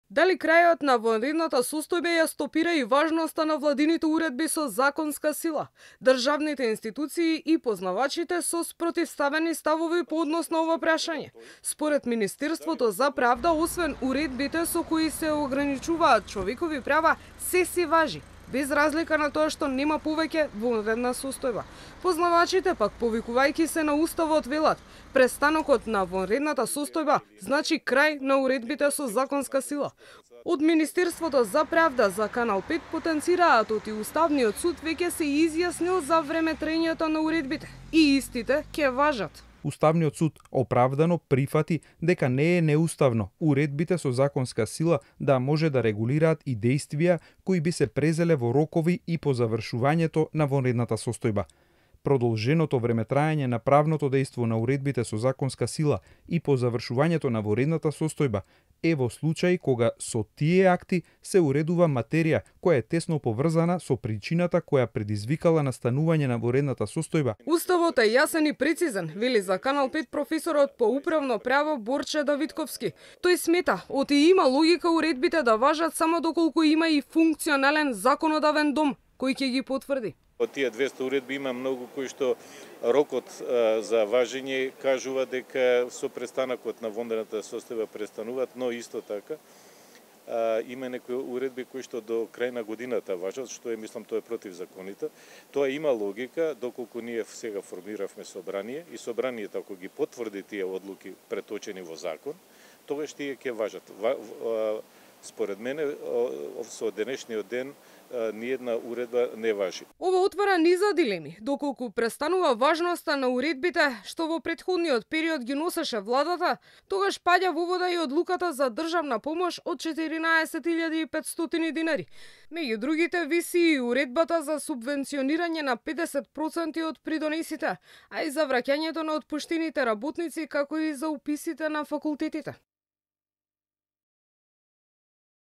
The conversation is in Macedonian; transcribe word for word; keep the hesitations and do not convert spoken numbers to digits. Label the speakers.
Speaker 1: Дали крајот на вонредната состојба ја стопира и важноста на владините уредби со законска сила? Државните институции и познавачите со спротивставени ставови по однос на ова прашање. Според Министерството за правда, освен уредбите со кои се ограничуваат човекови права, се си важи, без разлика на тоа што нема повеќе вонредна состојба. Познавачите пак, повикувајќи се на уставот, велат: престанокот на вонредната состојба значи крај на уредбите со законска сила. Од Министерството за правда за Канал пет потенцираат оти Уставниот суд веќе се изјаснил за времетраењето на уредбите и истите ќе важат.
Speaker 2: Уставниот суд оправдано прифати дека не е неуставно уредбите со законска сила да може да регулираат и действија кои би се презеле во рокови и по завршувањето на вонредната состојба. Продолженото времетраење на правното дејство на уредбите со законска сила и по завршувањето на вонредната состојба е во случај кога со тие акти се уредува материја која е тесно поврзана со причината која предизвикала настанување на вонредната состојба.
Speaker 1: Уставот е јасен и прецизен, вели за Канал пет професорот по управно право Борче Давидковски. Тој смета, оти има логика уредбите да важат само доколку има и функционален законодавен дом кој ќе ги потврди.
Speaker 3: Од тие двеста уредби има многу кои што рокот а, за важење кажува дека со престанокот на вонредната состојба престануваат, но исто така а, има некои уредби кои што до крај на годината важат, што е, мислам, тоа е против законите. Тоа има логика, доколку ние сега формиравме собрание и собранието ако ги потврди тие одлуки преточени во закон, тогаш тие ќе важат. Ва, а, според мене, со денешниот ден ниедна уредба не важи.
Speaker 1: Ова отвара низа дилеми, доколку престанува важноста на уредбите што во претходниот период ги носеше владата, тогаш паѓа во вода и одлуката за државна помош од четиринаесет илјади и петстотини динари. Меѓу другите виси и уредбата за субвенционирање на педесет проценти од придонесите, а и за враќањето на отпуштените работници, како и за уписите на факултетите.